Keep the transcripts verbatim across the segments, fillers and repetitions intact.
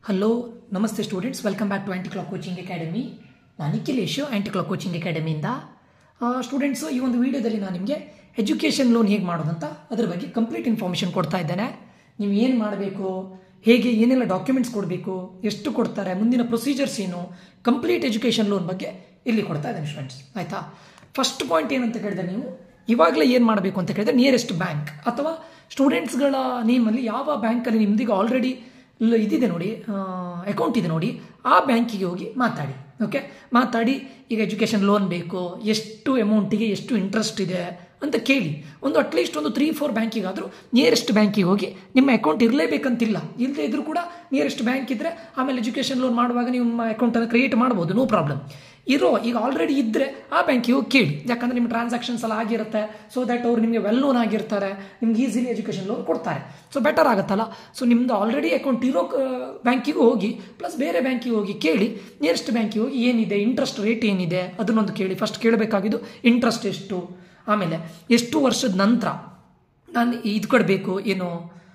Hello ನಮಸ್ತೆ students, welcome back to Anti Clock Coaching Academy. ನಾನು Nikhilesh, Anti Clock Coaching ಅಕಾಡೆಮಿಯಿಂದ. Students, ಈ ಒಂದು ವಿಡಿಯೋದಲ್ಲಿ ನಾನು ನಿಮಗೆ ಎಜುಕೇಷನ್ ಲೋನ್ ಹೇಗೆ ಮಾಡೋದಂತ ಅದ್ರ ಬಗ್ಗೆ ಕಂಪ್ಲೀಟ್ ಇನ್ಫಾರ್ಮೇಷನ್ ಕೊಡ್ತಾ ಇದ್ದೇನೆ. ನೀವು ಏನು ಮಾಡಬೇಕು, ಹೇಗೆ ಏನೆಲ್ಲ ಡಾಕ್ಯುಮೆಂಟ್ಸ್ ಕೊಡಬೇಕು, ಎಷ್ಟು ಕೊಡ್ತಾರೆ, ಮುಂದಿನ ಪ್ರೊಸೀಜರ್ಸ್ ಏನು, ಕಂಪ್ಲೀಟ್ ಎಜುಕೇಷನ್ ಲೋನ್ ಬಗ್ಗೆ ಇಲ್ಲಿ ಕೊಡ್ತಾ ಇದ್ದೇನೆ ಸ್ಟೂಡೆಂಟ್ಸ್. ಆಯಿತಾ? ಫಸ್ಟ್ ಪಾಯಿಂಟ್ ಏನಂತ ಕೇಳಿದ್ರೆ, ನೀವು ಇವಾಗಲೇ ಏನು ಮಾಡಬೇಕು ಅಂತ ಕೇಳಿದ್ರೆ, ನಿಯರೆಸ್ಟ್ ಬ್ಯಾಂಕ್ ಅಥವಾ ಸ್ಟೂಡೆಂಟ್ಸ್ಗಳ ನೇಮಲ್ಲಿ ಯಾವ ಬ್ಯಾಂಕಲ್ಲಿ ನಿಮ್ದೀಗ ಆಲ್ರೆಡಿ ಇದಿದೆ ನೋಡಿ, ಅಕೌಂಟ್ ಇದೆ ನೋಡಿ, ಆ ಬ್ಯಾಂಕಿಗೆ ಹೋಗಿ ಮಾತಾಡಿ. ಓಕೆ, ಮಾತಾಡಿ ಈಗ ಎಜುಕೇಷನ್ ಲೋನ್ ಬೇಕು, ಎಷ್ಟು ಅಮೌಂಟಿಗೆ ಎಷ್ಟು ಇಂಟ್ರೆಸ್ಟ್ ಇದೆ ಅಂತ ಕೇಳಿ. ಒಂದು ಅಟ್ಲೀಸ್ಟ್ ಒಂದು ತ್ರೀ ಫೋರ್ ಬ್ಯಾಂಕಿಗಾದರೂ ನಿಯರೆಸ್ಟ್ ಬ್ಯಾಂಕಿಗೆ ಹೋಗಿ, ನಿಮ್ಮ ಅಕೌಂಟ್ ಇರಲೇಬೇಕಂತಿಲ್ಲ, ಇಲ್ಲದೆ ಇದ್ರೂ ಕೂಡ ನಿಯರೆಸ್ಟ್ ಬ್ಯಾಂಕ್ ಇದ್ದರೆ ಆಮೇಲೆ ಎಜುಕೇಷನ್ ಲೋನ್ ಮಾಡುವಾಗ ನಿಮ್ಮ ಅಕೌಂಟನ್ನು ಕ್ರಿಯೇಟ್ ಮಾಡ್ಬೋದು, ನೋ ಪ್ರಾಬ್ಲಮ್. ಇರೋ ಈಗ ಆಲ್ರೆಡಿ ಇದ್ದರೆ ಆ ಬ್ಯಾಂಕಿಗೆ ಹೋಗಿ ಕೇಳಿ, ಯಾಕಂದರೆ ನಿಮ್ಮ ಟ್ರಾನ್ಸಾಕ್ಷನ್ಸ್ ಎಲ್ಲ ಆಗಿರುತ್ತೆ. ಸೊ ದ್ಯಾಟ್ ಅವ್ರು ನಿಮಗೆ ವೆಲ್ ಲೋನ್ ಆಗಿರ್ತಾರೆ, ನಿಮ್ಗೆ ಈಸಿಲಿ ಎಜುಕೇಷನ್ ಲೋನ್ ಕೊಡ್ತಾರೆ. ಸೊ ಬೆಟರ್ ಆಗುತ್ತಲ್ಲ. ಸೊ ನಿಮ್ಮದು ಆಲ್ರೆಡಿ ಅಕೌಂಟ್ ಇರೋ ಬ್ಯಾಂಕಿಗೂ ಹೋಗಿ, ಪ್ಲಸ್ ಬೇರೆ ಬ್ಯಾಂಕಿಗೆ ಹೋಗಿ ಕೇಳಿ, ನಿಯರೆಸ್ಟ್ ಬ್ಯಾಂಕಿಗೆ ಹೋಗಿ ಏನಿದೆ ಇಂಟ್ರೆಸ್ಟ್ ರೇಟ್ ಏನಿದೆ ಅದನ್ನೊಂದು ಕೇಳಿ. ಫಸ್ಟ್ ಕೇಳಬೇಕಾಗಿದ್ದು ಇಂಟ್ರೆಸ್ಟ್ ಎಷ್ಟು, ಆಮೇಲೆ ಎಷ್ಟು ವರ್ಷದ ನಂತರ ನಾನು ಇದು ಕೊಡಬೇಕು, ಏನು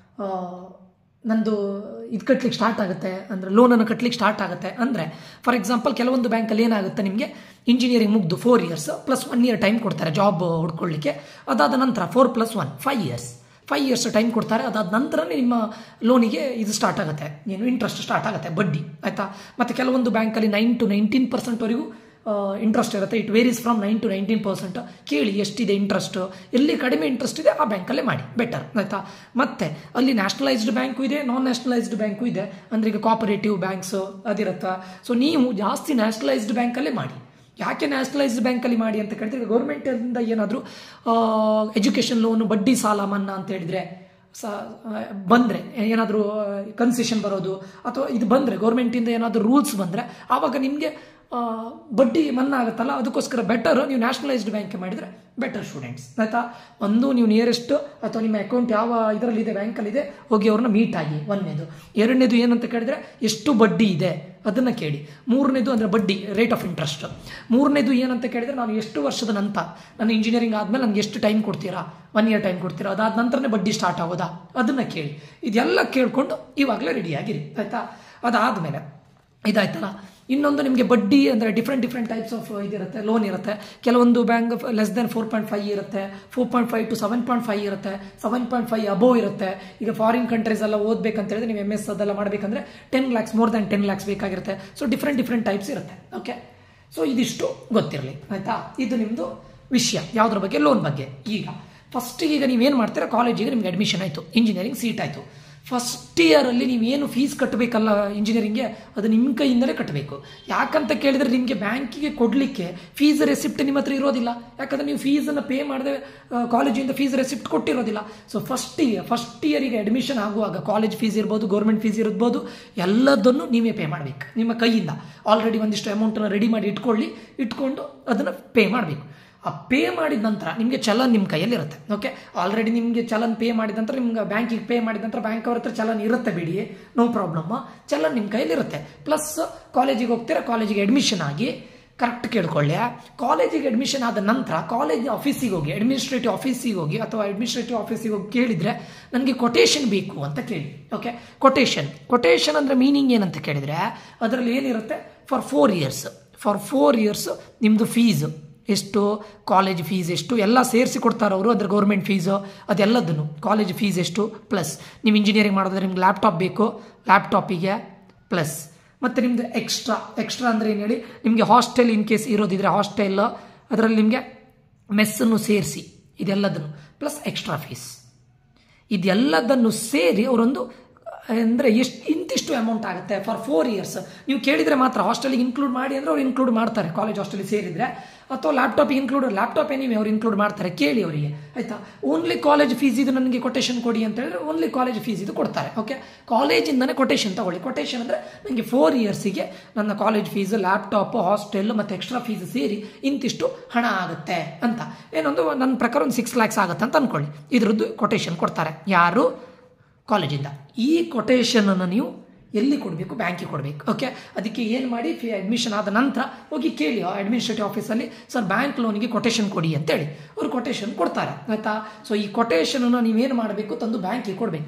ನಂದು ಇದು ಕಟ್ಲಿಕ್ಕೆ ಸ್ಟಾರ್ಟ್ ಆಗುತ್ತೆ, ಅಂದರೆ ಲೋನನ್ನು ಕಟ್ಲಿಕ್ಕೆ ಸ್ಟಾರ್ಟ್ ಆಗುತ್ತೆ. ಅಂದರೆ ಫಾರ್ ಎಕ್ಸಾಂಪಲ್ ಕೆಲವೊಂದು ಬ್ಯಾಂಕಲ್ಲಿ ಏನಾಗುತ್ತೆ, ನಿಮಗೆ ಇಂಜಿನಿಯರಿಂಗ್ ಮುಗ್ದು four years plus one year time ಕೊಡ್ತಾರೆ ಜಾಬ್ ಹುಡ್ಕೊಳ್ಳಿಕ್ಕೆ. ಅದಾದ ನಂತರ four plus one five years five years time ಕೊಡ್ತಾರೆ. ಅದಾದ ನಂತರನೇ ನಿಮ್ಮ ಲೋನಿಗೆ ಇದು ಸ್ಟಾರ್ಟ್ ಆಗುತ್ತೆ, ಏನು ಇಂಟ್ರೆಸ್ಟ್ ಸ್ಟಾರ್ಟ್ ಆಗುತ್ತೆ, ಬಡ್ಡಿ. ಆಯಿತಾ? ಮತ್ತು ಕೆಲವೊಂದು ಬ್ಯಾಂಕಲ್ಲಿ ನೈನ್ ಟು ನೈನ್ಟೀನ್ ಪರ್ಸೆಂಟ್ವರೆಗೂ ಇಂಟ್ರೆಸ್ಟ್ ಇರುತ್ತೆ. It varies from nine to nineteen percent. ಕೇಳಿ ಎಷ್ಟಿದೆ ಇಂಟ್ರೆಸ್ಟ್, ಎಲ್ಲಿ ಕಡಿಮೆ ಇಂಟ್ರೆಸ್ಟ್ ಇದೆ ಆ ಬ್ಯಾಂಕಲ್ಲೇ ಮಾಡಿ, ಬೆಟರ್. ಆಯಿತಾ? ಮತ್ತು ಅಲ್ಲಿ ನ್ಯಾಷನಲೈಸ್ಡ್ ಬ್ಯಾಂಕು ಇದೆ, ನಾನ್ ನ್ಯಾಷನಲೈಸ್ಡ್ ಬ್ಯಾಂಕು ಇದೆ. ಅಂದರೆ ಈಗ ಕೋಆಪರೇಟಿವ್ ಬ್ಯಾಂಕ್ಸು ಅದಿರುತ್ತಾ. ಸೊ ನೀವು ಜಾಸ್ತಿ ನ್ಯಾಷನಲೈಸ್ಡ್ ಬ್ಯಾಂಕಲ್ಲೇ ಮಾಡಿ. ಯಾಕೆ ನ್ಯಾಷನಲೈಸ್ಡ್ ಬ್ಯಾಂಕಲ್ಲಿ ಮಾಡಿ ಅಂತ ಕೇಳಿದ್ರೆ, ಈಗ ಗೌರ್ಮೆಂಟಿಂದ ಏನಾದರೂ ಎಜುಕೇಷನ್ ಲೋನು ಬಡ್ಡಿ ಸಾಲ ಮನ್ನಾ ಅಂತ ಹೇಳಿದರೆ ಸ ಬಂದರೆ, ಏನಾದರೂ ಕನ್ಸೆಷನ್ ಬರೋದು ಅಥವಾ ಇದು ಬಂದರೆ, ಗೌರ್ಮೆಂಟಿಂದ ಏನಾದರೂ ರೂಲ್ಸ್ ಬಂದರೆ ಆವಾಗ ನಿಮಗೆ ಬಡ್ಡಿ ಮನ್ನಾ ಆಗುತ್ತಲ್ಲ. ಅದಕ್ಕೋಸ್ಕರ ಬೆಟರ್ ನೀವು ನ್ಯಾಷನಲೈಸ್ಡ್ ಬ್ಯಾಂಕ್ ಮಾಡಿದರೆ ಬೆಟರ್ ಸ್ಟೂಡೆಂಟ್ಸ್. ಆಯಿತಾ? ಒಂದು ನೀವು ನಿಯರೆಸ್ಟ್ ಅಥವಾ ನಿಮ್ಮ ಅಕೌಂಟ್ ಯಾವ ಇದರಲ್ಲಿದೆ ಬ್ಯಾಂಕಲ್ಲಿದೆ ಹೋಗಿ ಅವ್ರನ್ನ ಮೀಟ್ ಆಗಿ, ಒಂದನೇದು. ಎರಡನೇದು ಏನಂತ ಕೇಳಿದ್ರೆ ಎಷ್ಟು ಬಡ್ಡಿ ಇದೆ ಅದನ್ನು ಕೇಳಿ. ಮೂರನೇದು ಅಂದರೆ ಬಡ್ಡಿ ರೇಟ್ ಆಫ್ ಇಂಟ್ರೆಸ್ಟ್. ಮೂರನೇದು ಏನಂತ ಕೇಳಿದರೆ, ನಾನು ಎಷ್ಟು ವರ್ಷದ ನಂತರ, ನಾನು ಇಂಜಿನಿಯರಿಂಗ್ ಆದಮೇಲೆ ನನಗೆ ಎಷ್ಟು ಟೈಮ್ ಕೊಡ್ತೀರಾ, ಒನ್ ಇಯರ್ ಟೈಮ್ ಕೊಡ್ತೀರಾ, ಅದಾದ ನಂತರನೇ ಬಡ್ಡಿ ಸ್ಟಾರ್ಟ್ ಆಗೋದಾ ಅದನ್ನು ಕೇಳಿ. ಇದೆಲ್ಲ ಕೇಳಿಕೊಂಡು ಇವಾಗಲೇ ರೆಡಿಯಾಗಿರಿ. ಆಯಿತಾ? ಅದಾದಮೇಲೆ ಇದಾಯ್ತಲ್ಲ, ಇನ್ನೊಂದು ನಿಮಗೆ ಬಡ್ಡಿ ಅಂದರೆ ಡಿಫ್ರೆಂಟ್ ಡಿಫ್ರೆಂಟ್ ಟೈಪ್ಸ್ ಆಫ್ ಇದಿರುತ್ತೆ, ಲೋನ್ ಇರುತ್ತೆ. ಕೆಲವೊಂದು bank less than four point five ಇರುತ್ತೆ, four point five to seven point five ಇರುತ್ತೆ, ಸೆವೆನ್ ಪಾಯಿಂಟ್ ಫೈವ್ ಅಬೋವ್ ಇರುತ್ತೆ. ಈಗ ಫಾರಿನ್ ಕಂಟ್ರೀಸ್ ಎಲ್ಲ ಓದಬೇಕಂತ ಹೇಳಿದ್ರೆ, ನೀವು ಎಮ್ ಎಸ್ ಅದೆಲ್ಲ ಮಾಡಬೇಕಂದ್ರೆ ten lakhs more than ten lakhs ಬೇಕಾಗಿರುತ್ತೆ. ಸೊ ಡಿಫ್ರೆಂಟ್ ಡಿಫ್ರೆಂಟ್ ಟೈಪ್ಸ್ ಇರುತ್ತೆ. ಓಕೆ, ಸೊ ಇದಿಷ್ಟು ಗೊತ್ತಿರಲಿ. ಆಯಿತಾ? ಇದು ನಿಮ್ಮದು ವಿಷಯ ಯಾವುದ್ರ ಬಗ್ಗೆ, ಲೋನ್ ಬಗ್ಗೆ. ಈಗ ಫಸ್ಟಿಗೆ ಈಗ ನೀವೇನು ಮಾಡ್ತೀರಾ, ಕಾಲೇಜಿಗೆ ನಿಮ್ಗೆ ಅಡ್ಮಿಷನ್ ಆಯಿತು, ಇಂಜಿನಿಯರಿಂಗ್ ಸೀಟ್ ಆಯಿತು. ಫಸ್ಟ್ ಇಯರಲ್ಲಿ ನೀವೇನು ಫೀಸ್ ಕಟ್ಟಬೇಕಲ್ಲ ಇಂಜಿನಿಯರಿಂಗ್ಗೆ, ಅದು ನಿಮ್ಮ ಕೈಯಿಂದಲೇ ಕಟ್ಟಬೇಕು. ಯಾಕಂತ ಕೇಳಿದರೆ, ನಿಮಗೆ ಬ್ಯಾಂಕಿಗೆ ಕೊಡಲಿಕ್ಕೆ ಫೀಸ್ ರೆಸಿಪ್ಟ್ ನಿಮ್ಮ ಹತ್ರ ಇರೋದಿಲ್ಲ. ಯಾಕಂದರೆ ನೀವು ಫೀಸನ್ನು ಪೇ ಮಾಡದೆ ಕಾಲೇಜಿಂದ ಫೀಸ್ ರೆಸಿಪ್ಟ್ ಕೊಟ್ಟಿರೋದಿಲ್ಲ. ಸೊ ಫಸ್ಟ್ ಇಯರ್ ಫಸ್ಟ್ ಇಯರಿಗೆ ಅಡ್ಮಿಷನ್ ಆಗುವಾಗ ಕಾಲೇಜ್ ಫೀಸ್ ಇರ್ಬೋದು, ಗೌರ್ಮೆಂಟ್ ಫೀಸ್ ಇರ್ಬೋದು, ಎಲ್ಲದನ್ನು ನೀವೇ ಪೇ ಮಾಡಬೇಕು ನಿಮ್ಮ ಕೈಯಿಂದ. ಆಲ್ರೆಡಿ ಒಂದಿಷ್ಟು ಅಮೌಂಟನ್ನು ರೆಡಿ ಮಾಡಿ ಇಟ್ಕೊಳ್ಳಿ, ಇಟ್ಕೊಂಡು ಅದನ್ನು ಪೇ ಮಾಡಬೇಕು. ಆ ಪೇ ಮಾಡಿದ ನಂತರ ನಿಮಗೆ ಚಲನ್ ನಿಮ್ಮ ಕೈಯಲ್ಲಿರುತ್ತೆ. ಓಕೆ, ಆಲ್ರೆಡಿ ನಿಮಗೆ ಚಲನ್ ಪೇ ಮಾಡಿದ ನಂತರ, ನಿಮ್ಗೆ ಬ್ಯಾಂಕಿಗೆ ಪೇ ಮಾಡಿದ ನಂತರ ಬ್ಯಾಂಕ್ ಅವ್ರ ಹತ್ರ ಚಲನ್ ಇರುತ್ತೆ, ಬಿಡಿ, ನೋ ಪ್ರಾಬ್ಲಮ್. ಚಲನ್ ನಿಮ್ಮ ಕೈಯಲ್ಲಿರುತ್ತೆ. ಪ್ಲಸ್ ಕಾಲೇಜಿಗೆ ಹೋಗ್ತೀರಾ, ಕಾಲೇಜಿಗೆ ಅಡ್ಮಿಷನ್ ಆಗಿ, ಕರೆಕ್ಟ್ ಕೇಳ್ಕೊಳ್ಳಿ, ಕಾಲೇಜಿಗೆ ಅಡ್ಮಿಷನ್ ಆದ ನಂತರ ಕಾಲೇಜ್ ಆಫೀಸಿಗೆ ಹೋಗಿ, ಅಡ್ಮಿನಿಸ್ಟ್ರೇಟಿವ್ ಆಫೀಸಿಗೆ ಹೋಗಿ ಅಥವಾ ಅಡ್ಮಿನಿಸ್ಟ್ರೇಟಿವ್ ಆಫೀಸಿಗೆ ಹೋಗಿ ಕೇಳಿದರೆ, ನನಗೆ ಕೊಟೇಶನ್ ಬೇಕು ಅಂತ ಕೇಳಿ. ಓಕೆ, ಕೊಟೇಶನ್ ಕೊಟೇಶನ್ ಅಂದರೆ ಮೀನಿಂಗ್ ಏನಂತ ಕೇಳಿದರೆ, ಅದರಲ್ಲಿ ಏನಿರುತ್ತೆ, for four years for four years ನಿಮ್ಮದು ಫೀಸು ಎಷ್ಟು, ಕಾಲೇಜ್ ಫೀಸ್ ಎಷ್ಟು ಎಲ್ಲ ಸೇರಿಸಿ ಕೊಡ್ತಾರೆ ಅವರು. ಅದ್ರ ಗೌರ್ಮೆಂಟ್ ಫೀಸು ಅದೆಲ್ಲದನ್ನು, ಕಾಲೇಜ್ ಫೀಸ್ ಎಷ್ಟು, ಪ್ಲಸ್ ನೀವು ಇಂಜಿನಿಯರಿಂಗ್ ಮಾಡೋದ್ರೆ ನಿಮ್ಗೆ ಲ್ಯಾಪ್ಟಾಪ್ ಬೇಕು, ಲ್ಯಾಪ್ಟಾಪಿಗೆ ಪ್ಲಸ್ ಮತ್ತು ನಿಮ್ಮದು ಎಕ್ಸ್ಟ್ರಾ ಎಕ್ಸ್ಟ್ರಾ ಅಂದರೆ ಏನು ಹೇಳಿ, ನಿಮಗೆ ಹಾಸ್ಟೆಲ್ ಇನ್ ಕೇಸ್ ಇರೋದಿದ್ರೆ ಹಾಸ್ಟೆಲ್, ಅದರಲ್ಲಿ ನಿಮಗೆ ಮೆಸ್ಸನ್ನು ಸೇರಿಸಿ ಇದೆಲ್ಲದನ್ನು ಪ್ಲಸ್ ಎಕ್ಸ್ಟ್ರಾ ಫೀಸ್, ಇದೆಲ್ಲದನ್ನು ಸೇರಿ ಅವರೊಂದು ಅಂದರೆ ಎಷ್ಟು ಇಂತಿಷ್ಟು ಅಮೌಂಟ್ ಆಗುತ್ತೆ ಫಾರ್ ಫೋರ್ ಇಯರ್ಸ್. ನೀವು ಕೇಳಿದರೆ ಮಾತ್ರ ಹಾಸ್ಟೆಲಿಗೆ ಇನ್ಕ್ಲೂಡ್ ಮಾಡಿ ಅಂದರೆ ಅವ್ರು ಇನ್ಕ್ಲೂಡ್ ಮಾಡ್ತಾರೆ, ಕಾಲೇಜ್ ಹಾಸ್ಟೆಲಿಗೆ ಸೇರಿದರೆ. ಅಥವಾ ಲ್ಯಾಪ್ಟಾಪಿಗೆ ಇನ್ಕ್ಲೂಡ್ ಲ್ಯಾಪ್ಟಾಪ್ ಏನಿವೆ ಅವ್ರು ಇನ್ಕ್ಲೂಡ್ ಮಾಡ್ತಾರೆ, ಕೇಳಿ ಅವರಿಗೆ. ಆಯಿತಾ? ಓನ್ಲಿ ಕಾಲೇಜ್ ಫೀಸ್ ಇದು ನನಗೆ ಕೊಟೇಶನ್ ಕೊಡಿ ಅಂತ ಹೇಳಿದ್ರೆ ಓನ್ಲಿ ಕಾಲೇಜ್ ಫೀಸ್ ಇದು ಕೊಡ್ತಾರೆ. ಓಕೆ, ಕಾಲೇಜಿಂದನೇ ಕೊಟೇಶನ್ ತಗೊಳ್ಳಿ. ಕೊಟೇಶನ್ ಅಂದರೆ ನನಗೆ ಫೋರ್ ಇಯರ್ಸಿಗೆ ನನ್ನ ಕಾಲೇಜ್ ಫೀಸ್, ಲ್ಯಾಪ್ಟಾಪ್, ಹಾಸ್ಟೆಲ್ ಮತ್ತು ಎಕ್ಸ್ಟ್ರಾ ಫೀಸ್ ಸೇರಿ ಇಂತಿಷ್ಟು ಹಣ ಆಗುತ್ತೆ ಅಂತ, ಏನೊಂದು ನನ್ನ ಪ್ರಕಾರ ಒಂದು ಸಿಕ್ಸ್ ಲ್ಯಾಕ್ಸ್ ಆಗುತ್ತೆ ಅಂತ ಅಂದ್ಕೊಳ್ಳಿ. ಇದರದ್ದು ಕೊಟೇಶನ್ ಕೊಡ್ತಾರೆ ಯಾರು, ಕಾಲೇಜಿಂದ. ಈ ಕೊಟೇಶನನ್ನು ನೀವು ಎಲ್ಲಿ ಕೊಡಬೇಕು, ಬ್ಯಾಂಕಿಗೆ ಕೊಡಬೇಕು. ಓಕೆ, ಅದಕ್ಕೆ ಏನು ಮಾಡಿ, ಫೀ ಅಡ್ಮಿಷನ್ ಆದ ನಂತರ ಹೋಗಿ ಕೇಳಿ ಅಡ್ಮಿನಿಸ್ಟ್ರೇಟಿವ್ ಆಫೀಸಲ್ಲಿ, ಸರ್ ಬ್ಯಾಂಕ್ ಲೋನಿಗೆ ಕೊಟೇಶನ್ ಕೊಡಿ ಅಂತೇಳಿ ಅವ್ರು ಕೊಟೇಶನ್ ಕೊಡ್ತಾರೆ. ಆಯಿತಾ? ಸೊ ಈ ಕೊಟೇಶನನ್ನು ನೀವೇನು ಮಾಡಬೇಕು, ತಂದು ಬ್ಯಾಂಕಿಗೆ ಕೊಡಬೇಕು.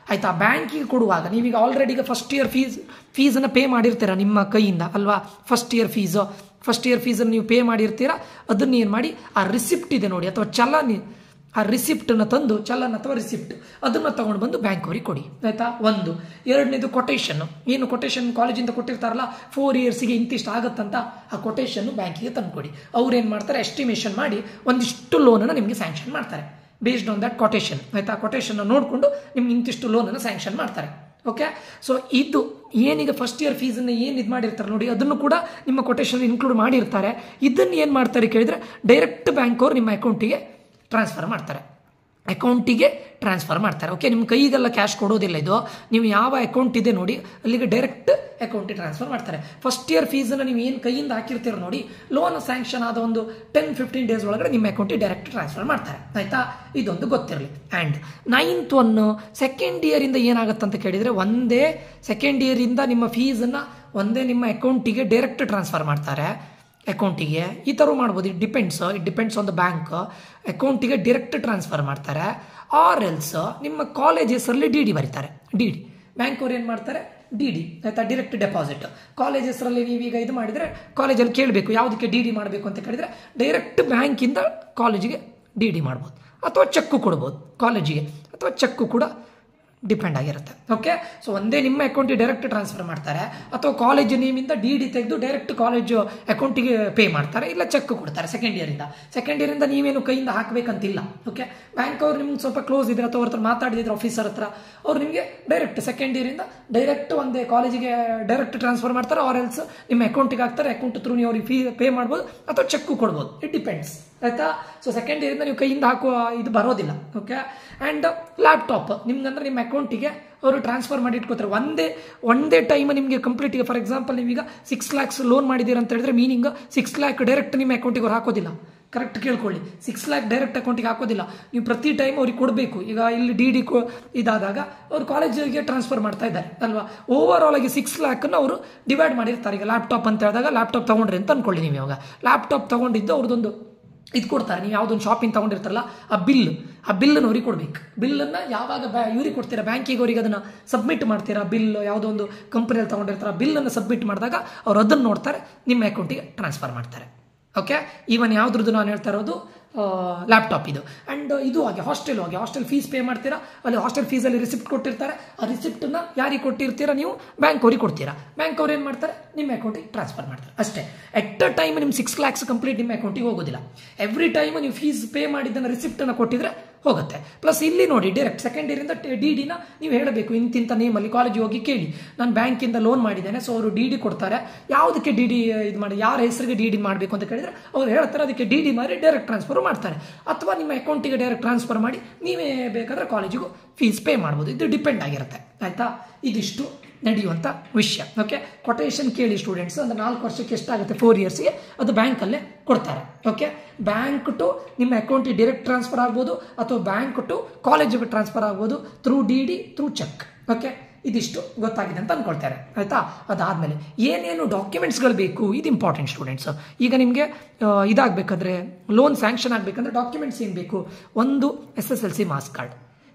ಆಯಿತಾ. ಬ್ಯಾಂಕಿಗೆ ಕೊಡುವಾಗ ನೀವೀಗ ಆಲ್ರೆಡಿ ಈಗ ಫಸ್ಟ್ ಇಯರ್ ಫೀಸ್ ಫೀಸನ್ನು ಪೇ ಮಾಡಿರ್ತೀರ ನಿಮ್ಮ ಕೈಯಿಂದ ಅಲ್ವಾ. First year fees first year ಫೀಸನ್ನು ನೀವು ಪೇ ಮಾಡಿರ್ತೀರ. ಅದನ್ನು ಏನು ಮಾಡಿ ಆ ರಿಸಿಪ್ಟ್ ಇದೆ ನೋಡಿ ಅಥವಾ ಚಲನ್, ಆ ರಿಸಿಪ್ಟನ್ನು ತಂದು ಚಲನ್ ಅಥವಾ ರಿಸಿಪ್ಟ್ ಅದನ್ನು ತೊಗೊಂಡು ಬಂದು ಬ್ಯಾಂಕ್ ಅವ್ರಿಗೆ ಕೊಡಿ ಆಯಿತಾ. ಒಂದು ಎರಡನೇದು ಕೊಟೇಶನ್, ಏನು ಕೊಟೇಶನ್ ಕಾಲೇಜಿಂದ ಕೊಟ್ಟಿರ್ತಾರಲ್ಲ ಫೋರ್ ಇಯರ್ಸಿಗೆ ಇಂತಿಷ್ಟು ಆಗುತ್ತಂತ ಆ ಕೊಟೇಶನ್ನು ಬ್ಯಾಂಕಿಗೆ ತಂದು ಕೊಡಿ. ಅವ್ರು ಏನು ಮಾಡ್ತಾರೆ ಎಸ್ಟಿಮೇಷನ್ ಮಾಡಿ ಒಂದಿಷ್ಟು ಲೋನನ್ನು ನಿಮಗೆ ಸ್ಯಾಂಕ್ಷನ್ ಮಾಡ್ತಾರೆ ಬೇಸ್ಡ್ ಆನ್ ದಟ್ ಕೊಟೇಶನ್ ಆಯಿತಾ. ಕೊಟೇಶನ್ ನೋಡಿಕೊಂಡು ನಿಮ್ಗೆ ಇಂತಿಷ್ಟು ಲೋನನ್ನು ಸ್ಯಾಂಕ್ಷನ್ ಮಾಡ್ತಾರೆ. ಓಕೆ, ಸೊ ಇದು ಏನೀಗ ಫಸ್ಟ್ ಇಯರ್ ಫೀಸನ್ನು ಏನು ಇದು ಮಾಡಿರ್ತಾರೆ ನೋಡಿ ಅದನ್ನು ಕೂಡ ನಿಮ್ಮ ಕೊಟೇಶನ್ ಇನ್ಕ್ಲೂಡ್ ಮಾಡಿರ್ತಾರೆ. ಇದನ್ನು ಏನು ಮಾಡ್ತಾರೆ ಕೇಳಿದರೆ ಡೈರೆಕ್ಟ್ ಬ್ಯಾಂಕ್ ಅವ್ರು ನಿಮ್ಮ ಅಕೌಂಟಿಗೆ ಟ್ರಾನ್ಸ್ಫರ್ ಮಾಡ್ತಾರೆ ಅಕೌಂಟಿಗೆ ಟ್ರಾನ್ಸ್ಫರ್ ಮಾಡ್ತಾರೆ. ಓಕೆ, ನಿಮ್ಮ ಕೈಗೆಲ್ಲ ಕ್ಯಾಶ್ ಕೊಡೋದಿಲ್ಲ ಇದು. ನೀವು ಯಾವ ಅಕೌಂಟ್ ಇದೆ ನೋಡಿ ಅಲ್ಲಿಗೆ ಡೈರೆಕ್ಟ್ ಅಕೌಂಟಿಗೆ ಟ್ರಾನ್ಸ್ಫರ್ ಮಾಡ್ತಾರೆ. ಫಸ್ಟ್ ಇಯರ್ ಫೀಸನ್ನು ನೀವು ಏನು ಕೈಯಿಂದ ಹಾಕಿರ್ತೀರ ನೋಡಿ ಲೋನ್ ಸ್ಯಾಂಕ್ಷನ್ ಆದ ಒಂದು ಟೆನ್ ಫಿಫ್ಟೀನ್ ಡೇಸ್ ಒಳಗಡೆ ನಿಮ್ಮ ಅಕೌಂಟಿಗೆ ಡೈರೆಕ್ಟ್ ಟ್ರಾನ್ಸ್ಫರ್ ಮಾಡ್ತಾರೆ ಆಯಿತಾ. ಇದೊಂದು ಗೊತ್ತಿರಲಿ. ಆ್ಯಂಡ್ ನೈನ್ತ್ ಒನ್ ಸೆಕೆಂಡ್ ಇಯರಿಂದ ಏನಾಗುತ್ತೆ ಅಂತ ಕೇಳಿದರೆ ಒಂದೇ ಸೆಕೆಂಡ್ ಇಯರಿಂದ ನಿಮ್ಮ ಫೀಸನ್ನು ಒಂದೇ ನಿಮ್ಮ ಅಕೌಂಟಿಗೆ ಡೈರೆಕ್ಟ್ ಟ್ರಾನ್ಸ್ಫರ್ ಮಾಡ್ತಾರೆ ಅಕೌಂಟಿಗೆ. ಈ ಥರ ಮಾಡ್ಬೋದು. It depends it depends on the bank. ಅಕೌಂಟಿಗೆ ಡೈರೆಕ್ಟ್ ಟ್ರಾನ್ಸ್ಫರ್ ಮಾಡ್ತಾರೆ. ಆರ್ ಎಲ್ಸ್ ನಿಮ್ಮ ಕಾಲೇಜ್ ಹೆಸರಲ್ಲಿ ಡಿ ಡಿ ಬರೀತಾರೆ. ಡಿ ಡಿ ಬ್ಯಾಂಕ್ ಅವ್ರು ಏನು ಮಾಡ್ತಾರೆ ಡಿ ಡಿ ಆಯಿತಾ, ಡೈರೆಕ್ಟ್ ಡೆಪಾಸಿಟ್. ಕಾಲೇಜ್ ಹೆಸರಲ್ಲಿ ನೀವೀಗ ಇದು ಮಾಡಿದರೆ ಕಾಲೇಜಲ್ಲಿ ಕೇಳಬೇಕು ಯಾವುದಕ್ಕೆ ಡಿ ಡಿ ಮಾಡಬೇಕು ಅಂತ ಕೇಳಿದರೆ ಡೈರೆಕ್ಟ್ ಬ್ಯಾಂಕಿಂದ ಕಾಲೇಜಿಗೆ ಡಿ ಡಿ ಮಾಡ್ಬೋದು ಅಥವಾ ಚೆಕ್ಕು ಕೊಡ್ಬೋದು ಕಾಲೇಜಿಗೆ ಅಥವಾ ಚೆಕ್ಕು ಕೂಡ ಡಿಪೆಂಡ್ ಆಗಿರುತ್ತೆ. ಓಕೆ, ಸೊ ಒಂದೇ ನಿಮ್ಮ ಅಕೌಂಟಿಗೆ ಡೈರೆಕ್ಟ್ ಟ್ರಾನ್ಸ್ಫರ್ ಮಾಡ್ತಾರೆ ಅಥವಾ ಕಾಲೇಜ್ ನೇಮಿಂದ ಡಿ ಡಿ ತೆಗೆದು ಡೈರೆಕ್ಟ್ ಕಾಲೇಜು ಅಕೌಂಟಿಗೆ ಪೇ ಮಾಡ್ತಾರೆ, ಇಲ್ಲ ಚೆಕ್ ಕೊಡ್ತಾರೆ ಸೆಕೆಂಡ್ ಇಯರಿಂದ. ಸೆಕೆಂಡ್ ಇಯರಿಂದ ನೀವೇನು ಕೈಯಿಂದ ಹಾಕಬೇಕಂತಿಲ್ಲ. ಓಕೆ, ಬ್ಯಾಂಕ್ ಅವ್ರು ನಿಮ್ಗೆ ಸ್ವಲ್ಪ ಕ್ಲೋಸ್ ಇದ್ರೆ ಅಥವಾ ಅವ್ರ ಹತ್ರ ಮಾತಾಡಿದ್ರೆ ಆಫೀಸರ್ ಹತ್ರ ಅವ್ರು ನಿಮಗೆ ಡೈರೆಕ್ಟ್ ಸೆಕೆಂಡ್ ಇಯರಿಂದ ಡೈರೆಕ್ಟ್ ಒಂದೇ ಕಾಲೇಜಿಗೆ ಡೈರೆಕ್ಟ್ ಟ್ರಾನ್ಸ್ಫರ್ ಮಾಡ್ತಾರೆ. ಆರ್ ಎಲ್ಸ್ ನಿಮ್ಮ ಅಕೌಂಟಿಗೆ ಹಾಕ್ತಾರೆ. ಅಕೌಂಟ್ ಥ್ರೂ ನೀವು ಅವ್ರಿಗೆ ಫೀ ಪೇ ಮಾಡ್ಬೋದು ಅಥವಾ ಚೆಕ್ಕು ಕೊಡ್ಬೋದು. ಇಟ್ ಡಿಪೆಂಡ್ಸ್ ಆಯಿತಾ. ಸೊ ಸೆಕೆಂಡ್ ಇಯರಿಂದ ನೀವು ಕೈಯಿಂದ ಹಾಕುವ ಇದು ಬರೋದಿಲ್ಲ. ಓಕೆ, ಆ್ಯಂಡ್ ಲ್ಯಾಪ್ಟಾಪ್ ನಿಮ್ಗಂದ್ರೆ ನಿಮ್ಮ ಅಕೌಂಟಿಗೆ ಅವರು ಟ್ರಾನ್ಸ್ಫರ್ ಮಾಡಿ ಇಟ್ಕೋತಾರೆ. ಒಂದೇ ಒಂದೇ ಟೈಮ್ ನಿಮಗೆ ಕಂಪ್ಲೀಟಿಗೆ. ಫಾರ್ ಎಕ್ಸಾಂಪಲ್ ನೀವೀಗ ಸಿಕ್ಸ್ ಲ್ಯಾಕ್ಸ್ ಲೋನ್ ಮಾಡಿದ್ದೀರ ಅಂತ ಹೇಳಿದ್ರೆ ಮೀನಿಂಗ್ ಸಿಕ್ಸ್ ಲ್ಯಾಕ್ ಡೈರೆಕ್ಟ್ ನಿಮ್ಮ ಅಕೌಂಟಿಗೆ ಅವ್ರು ಹಾಕೋದಿಲ್ಲ. ಕರೆಕ್ಟ್ ಕೇಳ್ಕೊಳ್ಳಿ, ಸಿಕ್ಸ್ ಲ್ಯಾಕ್ ಡೈರೆಕ್ಟ್ ಅಕೌಂಟಿಗೆ ಹಾಕೋದಿಲ್ಲ. ನೀವು ಪ್ರತಿ ಟೈಮ್ ಅವ್ರಿಗೆ ಕೊಡಬೇಕು. ಈಗ ಇಲ್ಲಿ ಡಿ ಡಿ ಇದಾದಾಗ ಅವ್ರು ಕಾಲೇಜಿಗೆ ಟ್ರಾನ್ಸ್ಫರ್ ಮಾಡ್ತಾ ಇದ್ದಾರೆ ಅಲ್ವಾ. ಓವರ್ ಆಲ್ ಆಗಿ ಸಿಕ್ಸ್ ಲ್ಯಾಕನ್ನು ಅವರು ಡಿವೈಡ್ ಮಾಡಿರ್ತಾರೆ. ಈಗ ಲ್ಯಾಪ್ಟಾಪ್ ಅಂತ ಹೇಳಿದಾಗ ಲ್ಯಾಪ್ಟಾಪ್ ತೊಗೊಂಡ್ರಿ ಅಂತ ಅನ್ಕೊಳ್ಳಿ. ನೀವು ಇವಾಗ ಲ್ಯಾಪ್ಟಾಪ್ ತೊಗೊಂಡಿದ್ದು ಅವ್ರದ್ದೊಂದು ಇದು ಕೊಡ್ತಾರೆ. ನೀವು ಯಾವುದೊಂದು ಶಾಪಿಂಗ್ ತೊಗೊಂಡಿರ್ತಾರಲ್ಲ ಆ ಬಿಲ್ ಆ ಬಿಲ್ಲನ್ನು ಅವ್ರಿಗೆ ಕೊಡ್ಬೇಕು. ಬಿಲ್ಲನ್ನು ಯಾವಾಗ ಬ್ಯಾ ಇವ್ರಿಗೆ ಕೊಡ್ತೀರಾ ಬ್ಯಾಂಕಿಗೆ ಅವ್ರಿಗೆ ಅದನ್ನು ಸಬ್ಮಿಟ್ ಮಾಡ್ತೀರಾ. ಬಿಲ್ ಯಾವುದೋ ಒಂದು ಕಂಪ್ನಿಯಲ್ಲಿ ತೊಗೊಂಡಿರ್ತಾರೆ ಬಿಲ್ಲನ್ನು ಸಬ್ಮಿಟ್ ಮಾಡಿದಾಗ ಅವ್ರು ಅದನ್ನು ನೋಡ್ತಾರೆ, ನಿಮ್ಮ ಅಕೌಂಟಿಗೆ ಟ್ರಾನ್ಸ್ಫರ್ ಮಾಡ್ತಾರೆ. ಓಕೆ, ಈವನ್ ಯಾವುದ್ರದ್ದು ನಾನು ಹೇಳ್ತಾ ಇರೋದು ಲ್ಯಾಪ್ಟಾಪ್ ಇದು. ಆ್ಯಂಡ್ ಇದು ಹಾಗೆ ಹಾಸ್ಟೆಲ್ ಹೋಗಿ ಹಾಸ್ಟೆಲ್ ಫೀಸ್ ಪೇ ಮಾಡ್ತೀರಾ. ಅಲ್ಲಿ ಹಾಸ್ಟೆಲ್ ಫೀಸಲ್ಲಿ ರಿಸಿಪ್ಟ್ ಕೊಟ್ಟಿರ್ತಾರೆ. ಆ ರಿಸಿಪ್ಟನ್ನು ಯಾರಿಗೆ ಕೊಟ್ಟಿರ್ತೀರಾ ನೀವು ಬ್ಯಾಂಕ್ ಅವ್ರಿಗೆ ಕೊಡ್ತೀರಾ. ಬ್ಯಾಂಕ್ ಅವ್ರು ಏನು ಮಾಡ್ತಾರೆ ನಿಮ್ಮ ಅಕೌಂಟಿಗೆ ಟ್ರಾನ್ಸ್ಫರ್ ಮಾಡ್ತಾರೆ ಅಷ್ಟೇ. ಎಟ್ ಅ ಟೈಮ್ ನಿಮ್ಮ ಸಿಕ್ಸ್ ಲ್ಯಾಕ್ಸ್ ಕಂಪ್ಲೀಟ್ ನಿಮ್ಮ ಅಕೌಂಟಿಗೆ ಹೋಗೋದಿಲ್ಲ. ಎವ್ರಿ ಟೈಮ್ ನೀವು ಫೀಸ್ ಪೇ ಮಾಡಿದ್ದನ್ನು ರಿಸಿಪ್ಟನ್ನು ಕೊಟ್ಟಿದ್ರೆ ಹೋಗುತ್ತೆ. ಪ್ಲಸ್ ಇಲ್ಲಿ ನೋಡಿ ಡೈರೆಕ್ಟ್ ಸೆಕೆಂಡ್ ಇಯರಿಂದ ಡಿ ಡಿನ ನೀವು ಹೇಳಬೇಕು. ಇಂತಿಂಥ ನೇಮಲ್ಲಿ ಕಾಲೇಜಿಗೆ ಹೋಗಿ ಕೇಳಿ ನಾನು ಬ್ಯಾಂಕಿಂದ ಲೋನ್ ಮಾಡಿದ್ದೇನೆ, ಸೊ ಅವರು ಡಿ ಡಿ ಕೊಡ್ತಾರೆ. ಯಾವುದಕ್ಕೆ ಡಿ ಡಿ ಇದು ಮಾಡಿ ಯಾರ ಹೆಸರಿಗೆ ಡಿ ಡಿ ಮಾಡಬೇಕು ಅಂತ ಕೇಳಿದರೆ ಅವ್ರು ಹೇಳ್ತಾರೆ ಅದಕ್ಕೆ ಡಿ ಡಿ ಮಾಡಿ ಡೈರೆಕ್ಟ್ ಟ್ರಾನ್ಸ್ಫರ್ ಮಾಡ್ತಾರೆ. ಅಥವಾ ನಿಮ್ಮ ಅಕೌಂಟಿಗೆ ಡೈರೆಕ್ಟ್ ಟ್ರಾನ್ಸ್ಫರ್ ಮಾಡಿ ನೀವೇ ಬೇಕಾದರೆ ಕಾಲೇಜಿಗೂ ಫೀಸ್ ಪೇ ಮಾಡ್ಬೋದು. ಇದು ಡಿಪೆಂಡ್ ಆಗಿರುತ್ತೆ ಆಯಿತಾ. ಇದಿಷ್ಟು ನಡೆಯುವಂಥ ವಿಷಯ. ಓಕೆ, ಕೊಟೇಶನ್ ಕೇಳಿ ಸ್ಟೂಡೆಂಟ್ಸ್. ಅಂದರೆ ನಾಲ್ಕು ವರ್ಷಕ್ಕೆ ಎಷ್ಟಾಗುತ್ತೆ ಫೋರ್ ಇಯರ್ಸ್ಗೆ ಅದು ಬ್ಯಾಂಕಲ್ಲೇ ಕೊಡ್ತಾರೆ. ಓಕೆ, ಬ್ಯಾಂಕ್ ಟು ನಿಮ್ಮ ಅಕೌಂಟಿಗೆ ಡೈರೆಕ್ಟ್ ಟ್ರಾನ್ಸ್ಫರ್ ಆಗ್ಬೋದು ಅಥವಾ ಬ್ಯಾಂಕ್ ಟು ಕಾಲೇಜಿಗೆ ಟ್ರಾನ್ಸ್ಫರ್ ಆಗ್ಬೋದು through D D through cheque. Okay, ಇದಿಷ್ಟು ಗೊತ್ತಾಗಿದೆ ಅಂತ ಅಂದ್ಕೊಳ್ತಾರೆ ಆಯಿತಾ. ಅದಾದಮೇಲೆ ಏನೇನು ಡಾಕ್ಯುಮೆಂಟ್ಸ್ಗಳು ಬೇಕು ಇದು ಇಂಪಾರ್ಟೆಂಟ್ ಸ್ಟೂಡೆಂಟ್ಸ್. ಈಗ ನಿಮಗೆ ಇದಾಗಬೇಕಾದ್ರೆ ಲೋನ್ ಸ್ಯಾಂಕ್ಷನ್ ಆಗಬೇಕಂದ್ರೆ ಡಾಕ್ಯುಮೆಂಟ್ಸ್ ಏನು ಬೇಕು? ಒಂದು S S L C marks card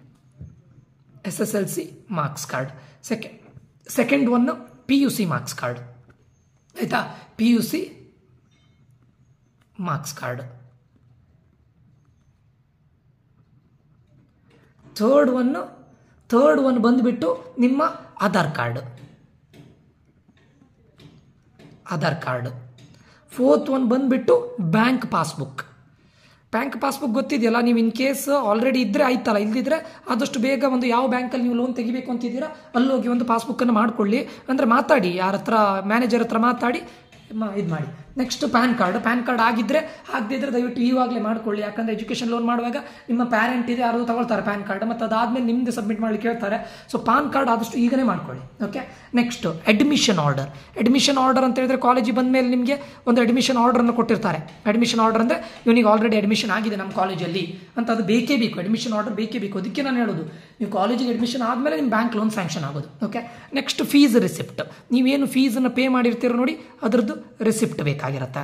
S S L C marks card second second one P U C marks card ಆಯಿತಾ. P U C marks card. Third one third one ಬಂದುಬಿಟ್ಟು ನಿಮ್ಮ Aadhaar card Aadhaar card fourth one ಬಂದುಬಿಟ್ಟು bank passbook. Bank passbook ಗೊತ್ತಿದೆಯಲ್ಲ, ನೀವು in case already ಇದ್ದರೆ ಆಯ್ತಲ್ಲ, ಇಲ್ದಿದ್ರೆ ಆದಷ್ಟು ಬೇಗ ಒಂದು ಯಾವ ಬ್ಯಾಂಕಲ್ಲಿ ನೀವು ಲೋನ್ ತೆಗಿಬೇಕು ಅಂತಿದ್ದೀರಾ ಅಲ್ಲೋಗಿ ಒಂದು ಪಾಸ್ಬುಕ್ಕನ್ನು ಮಾಡ್ಕೊಳ್ಳಿ. ಅಂದರೆ ಮಾತಾಡಿ ಯಾರ ಹತ್ರ, ಮ್ಯಾನೇಜರ್ ಹತ್ರ ಮಾತಾಡಿ ಇದು ಮಾಡಿ. Next PAN card. PAN card ಆಗಿದ್ದರೆ ಆಗದಿದ್ದರೆ ದಯವಿಟ್ಟು ಇವಾಗಲೇ ಮಾಡ್ಕೊಳ್ಳಿ. ಯಾಕಂದರೆ ಎಜುಕೇಷನ್ ಲೋನ್ ಮಾಡುವಾಗ ನಿಮ್ಮ ಪ್ಯಾರೆಂಟ್ ಇದೆ ಯಾರು ತಗೊಳ್ತಾರೆ ಪ್ಯಾನ್ ಕಾರ್ಡ್, ಮತ್ತು ಅದಾದಮೇಲೆ ನಿಮ್ಮದು ಸಬ್ಮಿಟ್ ಮಾಡಲಿಕ್ಕೆ ಹೇಳ್ತಾರೆ. ಸೊ ಪಾನ್ ಕಾರ್ಡ್ ಆದಷ್ಟು ಈಗಲೇ ಮಾಡ್ಕೊಳ್ಳಿ. Okay, next admission order. Admission order ಅಂತ ಹೇಳಿದ್ರೆ ಕಾಲೇಜಿಗೆ ಬಂದ ಮೇಲೆ ನಿಮಗೆ ಒಂದು ಅಡ್ಮಿಷನ್ ಆರ್ಡರನ್ನು ಕೊಟ್ಟಿರ್ತಾರೆ. ಅಡ್ಮಿಷನ್ ಆರ್ಡರ್ ಅಂದರೆ ಇವನಿಗೆ ಆಲ್ರೆಡಿ ಅಡ್ಮಿಷನ್ ಆಗಿದೆ ನಮ್ಮ ಕಾಲೇಜಲ್ಲಿ ಅಂತ, ಅದು ಬೇಕೇ ಬೇಕು. ಅಡ್ಮಿಷನ್ ಆರ್ಡರ್ ಬೇಕೇ ಬೇಕು. ಅದಕ್ಕೆ ನಾನು ಹೇಳೋದು ನೀವು ಕಾಲೇಜಿಗೆ ಅಡ್ಮಿಷನ್ ಆದಮೇಲೆ ನಿಮ್ಮ ಬ್ಯಾಂಕ್ ಲೋನ್ ಸ್ಯಾಂಕ್ಷನ್ ಆಗೋದು. Okay, next fees receipt. ನೀವೇನು ಫೀಸನ್ನು ಪೇ ಮಾಡಿರ್ತೀರೋ ನೋಡಿ ಅದರದ್ದು ರಿಸಿಪ್ಟ್ ಬೇಕಾಗಿರುತ್ತೆ.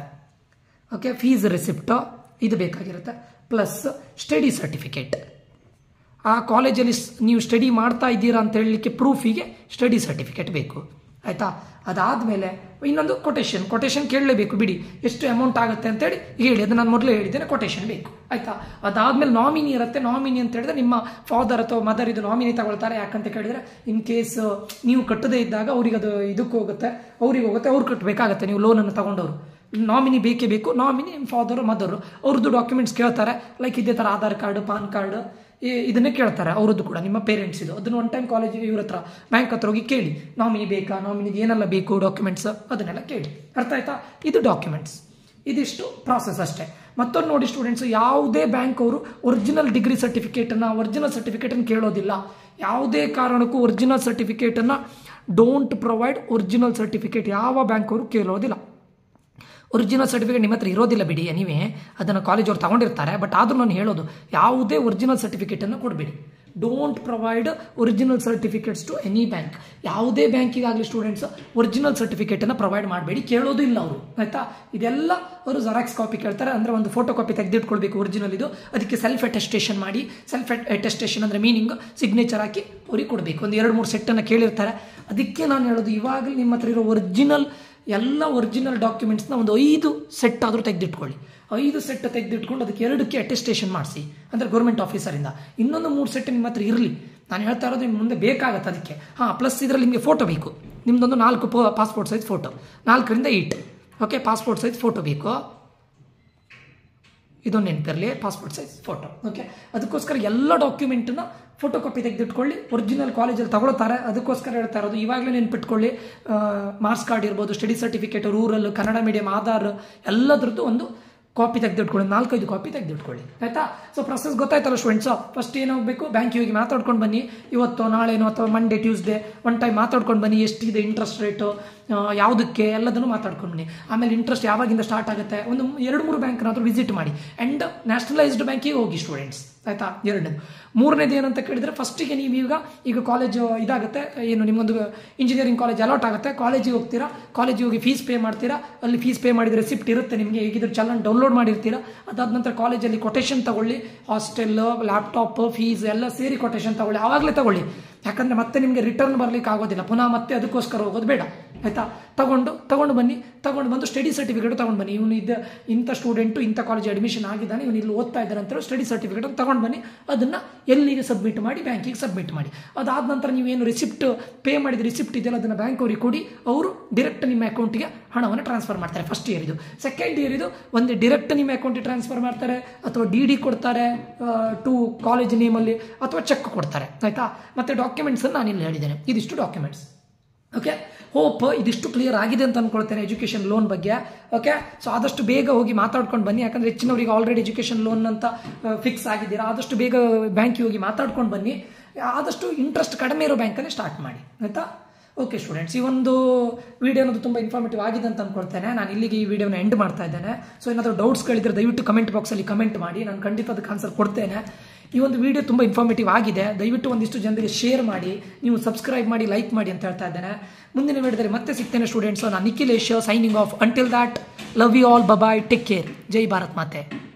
ಓಕೆ, ಫೀಸ್ ರಿಸಿಪ್ಟು ಇದು ಬೇಕಾಗಿರುತ್ತೆ. ಪ್ಲಸ್ ಸ್ಟಡಿ ಸರ್ಟಿಫಿಕೇಟ್ ಆ ಕಾಲೇಜಲ್ಲಿ ನೀವು ಸ್ಟಡಿ ಮಾಡ್ತಾ ಇದ್ದೀರಾ ಅಂತ ಹೇಳಲಿಕ್ಕೆ ಪ್ರೂಫಿಗೆ ಸ್ಟಡಿ ಸರ್ಟಿಫಿಕೇಟ್ ಬೇಕು, ಆಯಿತಾ. ಅದಾದಮೇಲೆ ಇನ್ನೊಂದು ಕೊಟೇಶನ್ ಕೊಟೇಶನ್ ಕೇಳಲೇಬೇಕು, ಬಿಡಿ ಎಷ್ಟು ಅಮೌಂಟ್ ಆಗುತ್ತೆ ಅಂತೇಳಿ ಹೇಳಿ, ಅದು ನಾನು ಮೊದಲೇ ಹೇಳಿದ್ದೇನೆ, ಕೊಟೇಶನ್ ಬೇಕು, ಆಯಿತಾ. ಅದಾದಮೇಲೆ ನಾಮಿನಿ ಇರುತ್ತೆ. ನಾಮಿನಿ ಅಂತ ಹೇಳಿದ್ರೆ ನಿಮ್ಮ ಫಾದರ್ ಅಥವಾ ಮದರ್ ಇದು ನಾಮಿನಿ ತಗೊಳ್ತಾರೆ. ಯಾಕಂತ ಕೇಳಿದ್ರೆ ಇನ್ ಕೇಸ್ ನೀವು ಕಟ್ಟದೇ ಇದ್ದಾಗ ಅವ್ರಿಗೆ ಅದು ಇದಕ್ಕೆ ಹೋಗುತ್ತೆ, ಅವ್ರಿಗೆ ಹೋಗುತ್ತೆ, ಅವ್ರು ಕಟ್ಟಬೇಕಾಗತ್ತೆ ನೀವು ಲೋನನ್ನು ತಗೊಂಡವರು. ನಾಮಿನಿ ಬೇಕೇ ಬೇಕು. ನಾಮಿನಿ ನಿಮ್ಮ ಫಾದರು ಮದರು ಅವ್ರದ್ದು ಡಾಕ್ಯುಮೆಂಟ್ಸ್ ಕೇಳ್ತಾರೆ, ಲೈಕ್ ಇದೇ ಥರ ಆಧಾರ್ ಕಾರ್ಡು, ಪಾನ್ ಕಾರ್ಡು ಇದನ್ನೇ ಕೇಳ್ತಾರೆ, ಅವರದ್ದು ಕೂಡ ನಿಮ್ಮ ಪೇರೆಂಟ್ಸ್ ಇದು. ಅದನ್ನು ಒನ್ ಟೈಮ್ ಕಾಲೇಜಿಗೆ ಇವ್ರ ಹತ್ರ ಬ್ಯಾಂಕ್ ಹತ್ರ ಹೋಗಿ ಕೇಳಿ, ನಾಮಿನಿ ಬೇಕಾ, ನಾಮಿನಿಗೆ ಏನೆಲ್ಲ ಬೇಕು ಡಾಕ್ಯುಮೆಂಟ್ಸ್ ಅದನ್ನೆಲ್ಲ ಕೇಳಿ, ಅರ್ಥ ಆಯ್ತಾ. ಇದು ಡಾಕ್ಯುಮೆಂಟ್ಸ್, ಇದಿಷ್ಟು ಪ್ರಾಸೆಸ್ ಅಷ್ಟೇ. ಮತ್ತೊಂದು ನೋಡಿ ಸ್ಟೂಡೆಂಟ್ಸ್, ಯಾವುದೇ ಬ್ಯಾಂಕ್ ಅವರು ಒರಿಜಿನಲ್ ಡಿಗ್ರಿ ಸರ್ಟಿಫಿಕೇಟನ್ನು ಒರಿಜಿನಲ್ ಸರ್ಟಿಫಿಕೇಟನ್ನು ಕೇಳೋದಿಲ್ಲ. ಯಾವುದೇ ಕಾರಣಕ್ಕೂ ಒರಿಜಿನಲ್ ಸರ್ಟಿಫಿಕೇಟನ್ನು ಡೋಂಟ್ ಪ್ರೊವೈಡ್ ಒರಿಜಿನಲ್ ಸರ್ಟಿಫಿಕೇಟ್ ಯಾವ ಬ್ಯಾಂಕ್ ಅವರು ಕೇಳೋದಿಲ್ಲ. ಒರಿಜಿನಲ್ ಸರ್ಟಿಫಿಕೇಟ್ ನಿಮ್ಮ ಹತ್ರ ಇರೋದಿಲ್ಲ ಬಿಡಿ, ನೀವೇ ಅದನ್ನು ಕಾಲೇಜ್ ಅವ್ರು ತಗೊಂಡಿರ್ತಾರೆ. ಬಟ್ ಆದರೂ ನಾನು ಹೇಳೋದು, ಯಾವುದೇ ಒರಿಜಿನಲ್ ಸರ್ಟಿಫಿಕೇಟನ್ನು ಕೊಡಬೇಡಿ. Don't provide original certificates to any bank. ಯಾವುದೇ ಬ್ಯಾಂಕಿಗಾಗಲಿ ಸ್ಟೂಡೆಂಟ್ಸ್ ಒರಿಜಿನಲ್ ಸರ್ಟಿಫಿಕೇಟನ್ನು ಪ್ರೊವೈಡ್ ಮಾಡಬೇಡಿ, ಕೇಳೋದು ಇಲ್ಲ ಅವರು, ಆಯಿತಾ. ಇದೆಲ್ಲ ಅವರು ಜೆರಾಕ್ಸ್ ಕಾಪಿ ಕೇಳ್ತಾರೆ, ಅಂದರೆ ಒಂದು ಫೋಟೋ ಕಾಪಿ ತೆಗೆದಿಟ್ಕೊಳ್ಬೇಕು ಒರಿಜಿನಲ್ ಇದು. ಅದಕ್ಕೆ ಸೆಲ್ಫ್ ಅಟೆಸ್ಟೇಷನ್ ಮಾಡಿ, ಸೆಲ್ಫ್ ಅಟೆಸ್ಟೇಷನ್ ಅಂದರೆ ಮೀನಿಂಗ್ ಸಿಗ್ನೇಚರ್ ಹಾಕಿ ಅವ್ರಿಗೆ ಕೊಡಬೇಕು. ಒಂದು ಎರಡು ಮೂರು ಸೆಟ್ಟನ್ನು ಕೇಳಿರ್ತಾರೆ. ಅದಕ್ಕೆ ನಾನು ಹೇಳೋದು, ಇವಾಗಲೇ ನಿಮ್ಮ ಹತ್ರ ಇರೋ ಒರಿಜಿನಲ್ ಎಲ್ಲ ಒರಿಜಿನಲ್ ಡಾಕ್ಯುಮೆಂಟ್ಸ್ನ ಒಂದು ಐದು ಸೆಟ್ ಆದರೂ ತೆಗೆದಿಟ್ಕೊಳ್ಳಿ. ಐದು ಸೆಟ್ ತೆಗೆದಿಟ್ಕೊಂಡು ಅದಕ್ಕೆ ಎರಡಕ್ಕೆ ಅಟೆಸ್ಟೇಷನ್ ಮಾಡಿಸಿ, ಅಂದರೆ ಗೌರ್ಮೆಂಟ್ ಆಫೀಸರಿಂದ. ಇನ್ನೊಂದು ಮೂರು ಸೆಟ್ ನಿಮ್ಮ ಹತ್ರ ಇರಲಿ. ನಾನು ಹೇಳ್ತಾ ಇರೋದು ನಿಮ್ಮ ಮುಂದೆ ಬೇಕಾಗತ್ತೆ ಅದಕ್ಕೆ. ಹಾಂ, ಪ್ಲಸ್ ಇದರಲ್ಲಿ ನಿಮಗೆ ಫೋಟೋ ಬೇಕು. ನಿಮ್ಮದೊಂದು ನಾಲ್ಕು ಪೋ ಪಾಸ್ಪೋರ್ಟ್ ಸೈಜ್ ಫೋಟೋ, ನಾಲ್ಕರಿಂದ eight, okay. Passport size photo ಬೇಕು, ಇದೊಂದು ನೆನಪಿರಲಿ, ಪಾಸ್ಪೋರ್ಟ್ ಸೈಜ್ ಫೋಟೋ, ಓಕೆ. ಅದಕ್ಕೋಸ್ಕರ ಎಲ್ಲ ಡಾಕ್ಯುಮೆಂಟನ್ನ ಫೋಟೋ ಕಾಪಿ ತೆಗೆದಿಟ್ಕೊಳ್ಳಿ. ಒರಿಜಿನಲ್ ಕಾಲೇಜಲ್ಲಿ ತಗೊಳ್ತಾರೆ, ಅದಕ್ಕೋಸ್ಕರ ಹೇಳ್ತಾ ಇರೋದು. ಇವಾಗಲೇ ನೆನ್ಪಿಟ್ಕೊಳ್ಳಿ, ಮಾರ್ಕ್ಸ್ ಕಾರ್ಡ್ ಇರ್ಬೋದು, study certificate, rural, Kannada medium, Aadhaar ಎಲ್ಲದ್ರದ್ದು ಒಂದು ಕಾಪಿ ತೆಗೆದಿಟ್ಕೊಳ್ಳಿ, ನಾಲ್ಕೈದು ಕಾಪಿ ತೆಗೆದಿಟ್ಕೊಳ್ಳಿ, ಆಯಿತಾ. ಸೊ ಪ್ರೊಸೆಸ್ ಗೊತ್ತಾಯ್ತಲ್ಲ ಸ್ಟೂಡೆಂಟ್ಸು. ಫಸ್ಟ್ ಏನಾಗಬೇಕು, ಬ್ಯಾಂಕಿಗೆ ಹೋಗಿ ಮಾತಾಡ್ಕೊಂಡು ಬನ್ನಿ. ಇವತ್ತು ನಾಳೆನೋ ಅಥವಾ ಮಂಡೇ ಟ್ಯೂಸ್ಡೇ ಒನ್ ಟೈಮ್ ಮಾತಾಡ್ಕೊಂಡು ಬನ್ನಿ, ಎಷ್ಟಿದೆ ಇಂಟ್ರೆಸ್ಟ್ ರೇಟು, ಯಾವುದಕ್ಕೆ ಎಲ್ಲದನ್ನು ಮಾತಾಡ್ಕೊಂಡು ಬನ್ನಿ. ಆಮೇಲೆ ಇಂಟ್ರೆಸ್ಟ್ ಯಾವಾಗಿಂದ ಸ್ಟಾರ್ಟ್ ಆಗುತ್ತೆ, ಒಂದು ಎರಡು ಮೂರು ಬ್ಯಾಂಕ್ನಾದರೂ ವಿಸಿಟ್ ಮಾಡಿ. ಆ್ಯಂಡ್ ನ್ಯಾಷನಲೈಸ್ಡ್ ಬ್ಯಾಂಕಿಗೆ ಹೋಗಿ ಸ್ಟೂಡೆಂಟ್ಸ್, ಆಯಿತಾ. ಎರಡನೇದು. ಮೂರನೇದು ಏನಂತ ಕೇಳಿದರೆ, ಫಸ್ಟಿಗೆ ನೀವು ಈಗ ಈಗ ಕಾಲೇಜು ಇದಾಗುತ್ತೆ, ಏನು ನಿಮ್ಮೊಂದು ಇಂಜಿನಿಯರಿಂಗ್ ಕಾಲೇಜ್ ಅಲಾಟ್ ಆಗುತ್ತೆ, ಕಾಲೇಜಿಗೆ ಹೋಗ್ತೀರಾ, ಕಾಲೇಜಿಗೆ ಹೋಗಿ ಫೀಸ್ ಪೇ ಮಾಡ್ತೀರಾ. ಅಲ್ಲಿ ಫೀಸ್ ಪೇ ಮಾಡಿದರೆ ರೆಸಿಪ್ಟ್ ಇರುತ್ತೆ ನಿಮಗೆ, ಹೇಗಿದ್ರು ಚಲನ್ ಡೌನ್ಲೋಡ್ ಮಾಡಿರ್ತೀರಾ. ಅದಾದ ನಂತರ ಕಾಲೇಜಲ್ಲಿ ಕೊಟೇಶನ್ ತಗೊಳ್ಳಿ, ಹಾಸ್ಟೆಲ್, ಲ್ಯಾಪ್ಟಾಪ್, ಫೀಸ್ ಎಲ್ಲ ಸೇರಿ ಕೊಟೇಶನ್ ತಗೊಳ್ಳಿ, ಆವಾಗಲೇ ತಗೊಳ್ಳಿ. ಯಾಕಂದರೆ ಮತ್ತೆ ನಿಮಗೆ ರಿಟರ್ನ್ ಬರಲಿಕ್ಕೆ ಆಗೋದಿಲ್ಲ, ಪುನಃ ಮತ್ತೆ ಅದಕ್ಕೋಸ್ಕರ ಹೋಗೋದು ಬೇಡ, ಆಯಿತಾ. ತಗೊಂಡು ತಗೊಂಡು ಬನ್ನಿ, ತಗೊಂಡು ಬಂದು ಸ್ಟಡಿ ಸರ್ಟಿಫಿಕೇಟ್ ತಗೊಂಡು ಬನ್ನಿ. ಇವನು ಇದು ಇಂಥ ಸ್ಟೂಡೆಂಟು ಇಂಥ ಕಾಲೇಜ್ ಅಡ್ಮಿಷನ್ ಆಗಿದ್ದಾನೆ, ಇವನು ಇಲ್ಲಿ ಓದ್ತಾ ಇದ್ದಾರೆ ಅಂತೇಳಿ ಸ್ಟಡಿ ಸರ್ಟಿಫಿಕೇಟ್ ತಗೊಂಡು ಬನ್ನಿ. ಅದನ್ನು ಎಲ್ಲಿಗೆ ಸಬ್ಮಿಟ್ ಮಾಡಿ, ಬ್ಯಾಂಕಿಗೆ ಸಬ್ಮಿಟ್ ಮಾಡಿ. ಅದಾದ ನಂತರ ನೀವೇನು ರಿಸಿಪ್ಟ್ ಪೇ ಮಾಡಿದ ರಿಸಿಪ್ಟ್ ಇದೆಯಲ್ಲ, ಅದನ್ನು ಬ್ಯಾಂಕ್ ಅವ್ರಿಗೆ ಕೊಡಿ. ಅವರು ಡೈರೆಕ್ಟ್ ನಿಮ್ಮ ಅಕೌಂಟಿಗೆ ಹಣವನ್ನು ಟ್ರಾನ್ಸ್ಫರ್ ಮಾಡ್ತಾರೆ. ಫಸ್ಟ್ ಇಯರ್ ಇದು. ಸೆಕೆಂಡ್ ಇಯರ್ ಇದು ಒಂದು ಡೈರೆಕ್ಟ್ ನಿಮ್ಮ ಅಕೌಂಟಿಗೆ ಟ್ರಾನ್ಸ್ಫರ್ ಮಾಡ್ತಾರೆ, ಅಥವಾ ಡಿ ಡಿ ಕೊಡ್ತಾರೆ ಟು ಕಾಲೇಜ್ ನೇಮಲ್ಲಿ, ಅಥವಾ ಚೆಕ್ ಕೊಡ್ತಾರೆ, ಆಯಿತಾ. ಮತ್ತು ಡಾಕ್ಯುಮೆಂಟ್ಸನ್ನು ನಾನಿಲ್ಲಿ ಹೇಳಿದ್ದೇನೆ, ಇದಿಷ್ಟು ಡಾಕ್ಯುಮೆಂಟ್ಸ್, ಓಕೆ. ಹೋಪ್ ಇದಿಷ್ಟು ಕ್ಲಿಯರ್ ಆಗಿದೆ ಅಂತ ಅಂದ್ಕೊಳ್ತೇನೆ ಎಜುಕೇಷನ್ ಲೋನ್ ಬಗ್ಗೆ, ಓಕೆ. ಸೊ ಆದಷ್ಟು ಬೇಗ ಹೋಗಿ ಮಾತಾಡ್ಕೊಂಡು ಬನ್ನಿ, ಯಾಕಂದರೆ ಹೆಚ್ಚಿನವರಿಗೆ ಆಲ್ರೆಡಿ ಎಜುಕೇಷನ್ ಲೋನ್ ಅಂತ ಫಿಕ್ಸ್ ಆಗಿದ್ದೀರಾ. ಆದಷ್ಟು ಬೇಗ ಬ್ಯಾಂಕಿಗೆ ಹೋಗಿ ಮಾತಾಡ್ಕೊಂಡು ಬನ್ನಿ. ಆದಷ್ಟು ಇಂಟ್ರೆಸ್ಟ್ ಕಡಿಮೆ ಇರೋ ಬ್ಯಾಂಕಲ್ಲಿ ಸ್ಟಾರ್ಟ್ ಮಾಡಿ, ಆಯಿತಾ. ಓಕೆ ಸ್ಟೂಡೆಂಟ್ಸ್, ಈ ಒಂದು ವಿಡಿಯೋ ಅನ್ನೋದು ತುಂಬ ಇನ್ಫಾರ್ಮೇಟಿವ್ ಆಗಿದೆ ಅಂತ ಅಂದ್ಕೊಳ್ತೇನೆ. ನಾನು ಇಲ್ಲಿಗೆ ಈ ವಿಡಿಯೋನ ಎಂಡ್ ಮಾಡ್ತಾ ಇದ್ದೇನೆ. ಸೊ ಏನಾದರೂ ಡೌಟ್ಸ್ಗಳಿದ್ರೆ ದಯವಿಟ್ಟು ಕಮೆಂಟ್ ಬಾಕ್ಸಲ್ಲಿ ಕಮೆಂಟ್ ಮಾಡಿ, ನಾನು ಖಂಡಿತ ಅದಕ್ಕೆ ಆನ್ಸರ್ ಕೊಡ್ತೇನೆ. ಈ ಒಂದು ವಿಡಿಯೋ ತುಂಬ ಇನ್ಫಾರ್ಮೇಟಿವ್ ಆಗಿದೆ, ದಯವಿಟ್ಟು ಒಂದಿಷ್ಟು ಜನರಿಗೆ ಶೇರ್ ಮಾಡಿ, ನೀವು ಸಬ್ಸ್ಕ್ರೈಬ್ ಮಾಡಿ, ಲೈಕ್ ಮಾಡಿ ಅಂತ ಹೇಳ್ತಾ ಇದ್ದೇನೆ. ಮುಂದಿನ ವಿಡಿಯೋದಲ್ಲಿ ಮತ್ತೆ ಸಿಗ್ತೇನೆ ಸ್ಟೂಡೆಂಟ್ಸ್. ನಾನು Nikhilesh, signing off. Until that, love you all, bye, take care, ಜೈ ಭಾರತ್ ಮಾತೆ.